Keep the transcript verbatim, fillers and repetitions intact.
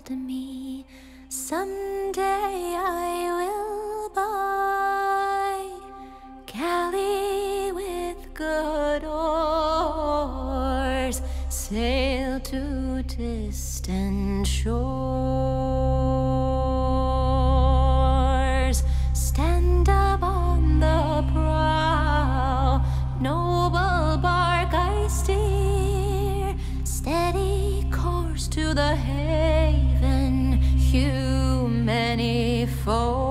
told me someday I will buy galley with good oars, sail to distant shores, stand upon the prow, noble bark I steer, steady course to the haven, hew many foes.